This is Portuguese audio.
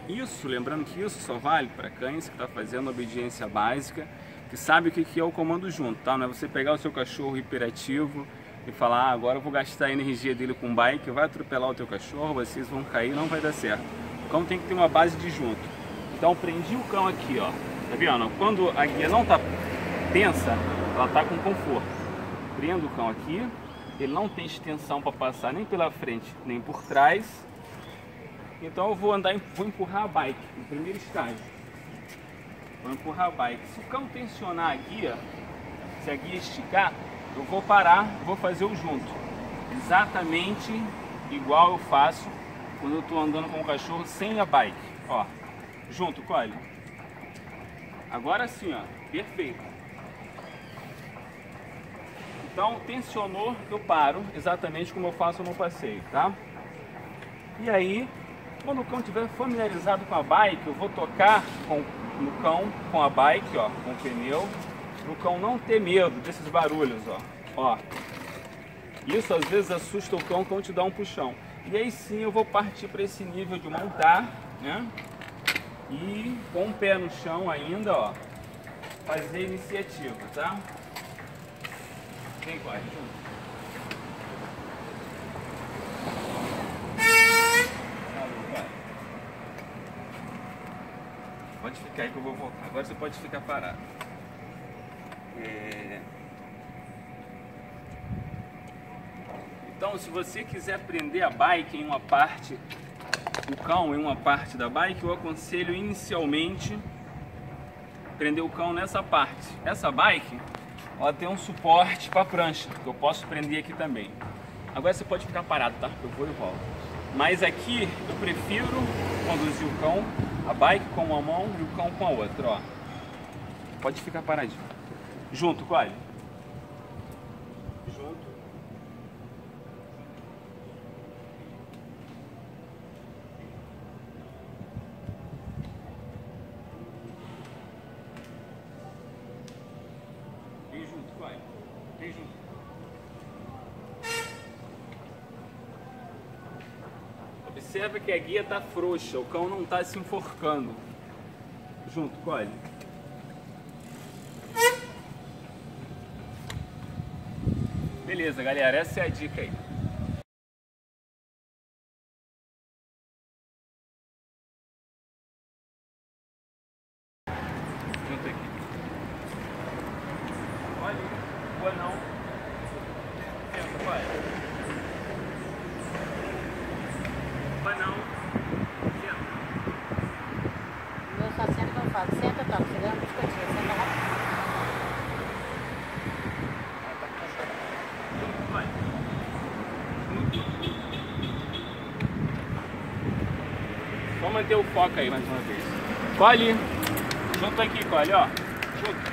Isso, lembrando que isso só vale para cães que está fazendo obediência básica, que sabe o que é o comando junto, tá? Não é você pegar o seu cachorro hiperativo e falar, agora eu vou gastar a energia dele com bike, vai atropelar o teu cachorro, vocês vão cair, não vai dar certo. O cão tem que ter uma base de junto. Então prendi o cão aqui, ó, tá vendo? Quando a guia não tá tensa, ela tá com conforto. Prendo o cão aqui, ele não tem extensão para passar nem pela frente nem por trás. Então eu vou empurrar a bike no primeiro estágio. Vou empurrar a bike. Se o cão tensionar a guia, se a guia esticar, eu vou parar, vou fazer o junto. Exatamente igual eu faço quando eu estou andando com o cachorro sem a bike. Ó, junto, colhe. Agora sim, ó, perfeito. Então tensionou, eu paro, exatamente como eu faço no passeio, tá? E aí, quando o cão estiver familiarizado com a bike, eu vou tocar no cão com a bike, ó, com o pneu, para o cão não ter medo desses barulhos, ó. Isso às vezes assusta o cão te dá um puxão. E aí sim eu vou partir para esse nível de montar, né? E com o pé no chão ainda, ó, fazer a iniciativa, tá? Vem, corre, junto. Pode ficar aí que eu vou voltar. Agora você pode ficar parado. Então, se você quiser prender a bike em uma parte, o cão em uma parte da bike, eu aconselho inicialmente prender o cão nessa parte. Essa bike, ela tem um suporte para a prancha, que eu posso prender aqui também. Agora você pode ficar parado, tá? Eu vou e volto. Mas aqui eu prefiro conduzir o cão, a bike com uma mão e o cão com a outra, ó. Pode ficar paradinho. Junto, colhe. Junto. Vem junto, colhe. Vem junto. Observa que a guia está frouxa, o cão não está se enforcando. Junto, colhe. Beleza, galera, essa é a dica aí. Junto aqui. Olha, boa não. Senta, vai. Vai não. Senta. Eu só sento que eu falo. Senta, tá, você ganha um biscoitinho. Senta lá. Vai. Só manter o foco aí mais uma vez. Colhe. Junto aqui, colhe, ó. Junto.